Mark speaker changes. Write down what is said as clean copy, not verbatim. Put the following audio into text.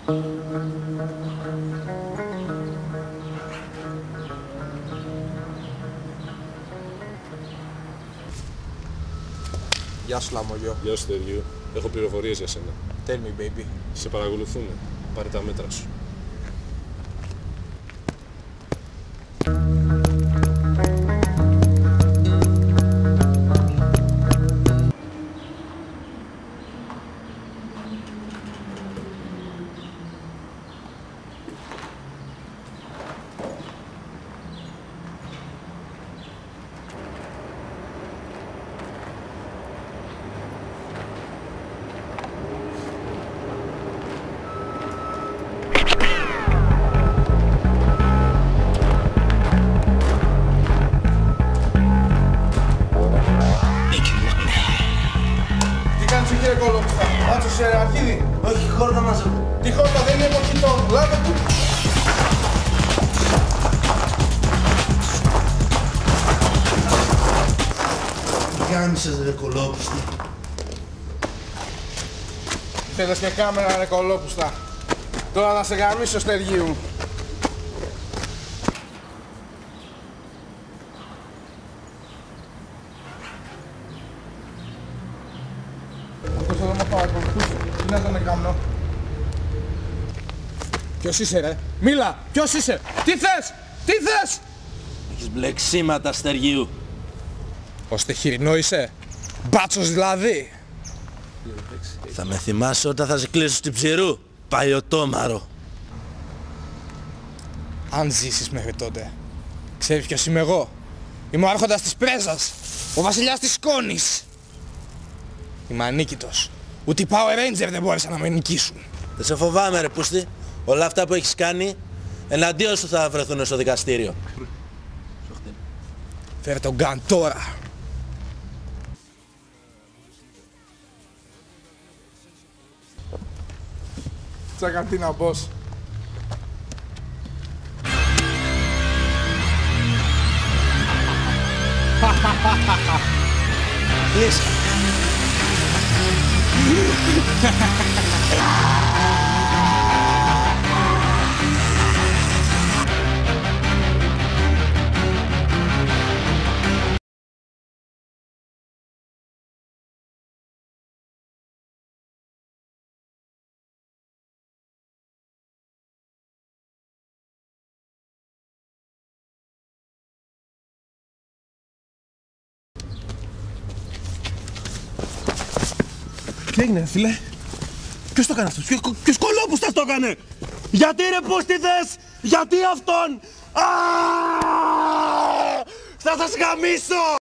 Speaker 1: Γεια σου Λαμογιο.
Speaker 2: Γεια σου stergioy. Έχω πληροφορίες για σένα.
Speaker 1: Tell me baby.
Speaker 2: Σε παρακολουθούμε. Πάρε τα μέτρα σου.
Speaker 1: Κύριε Κολόπουστα, μάτσο σε αρχίδι.
Speaker 3: Όχι, χόρτα μαζεύω.
Speaker 1: Τι χόρτα δεν είναι μοχητό, λάβε του.
Speaker 3: Τι γάμισες ρε Κολόπουστα.
Speaker 1: Θέλεις και κάμερα ρε Κολόπουστα. Τώρα να σε γαμίσω stergioy μου. Αυτός εδώ με παρακολουθούσε. Τι να τον έκαμνω. Ποιος είσαι ρε, μίλα, ποιος είσαι, τι θες, τι θες.
Speaker 3: Έχεις μπλεξίματα stergioy.
Speaker 1: Ωστε χοιρινό είσαι, μπάτσος δηλαδή.
Speaker 3: Θα με θυμάσαι όταν θα σε κλείσω στην ψηρού, παλιωτόμαρο.
Speaker 1: Αν ζήσεις μέχρι τότε, ξέρεις ποιος είμαι εγώ. Είμαι ο άρχοντας της πρέζας, ο βασιλιάς της σκόνης. Είμαι ανίκητος. Ούτε οι Power Ranger δεν μπόρεσαν να με νικήσουν.
Speaker 3: Δεν σε φοβάμαι ρε πούστη. Όλα αυτά που έχεις κάνει εναντίον σου θα βρεθούν στο δικαστήριο.
Speaker 1: Φέρε τον γκαν τώρα. Τσακαντίνα boss.
Speaker 3: Κλείσε.
Speaker 4: Τι έγινε φίλε, ποιος το έκανε αυτό, ποιος Κολόπουστας το έκανε. Γιατί ρε πούστιδες, γιατί αυτόν. Θα σας γαμίσω.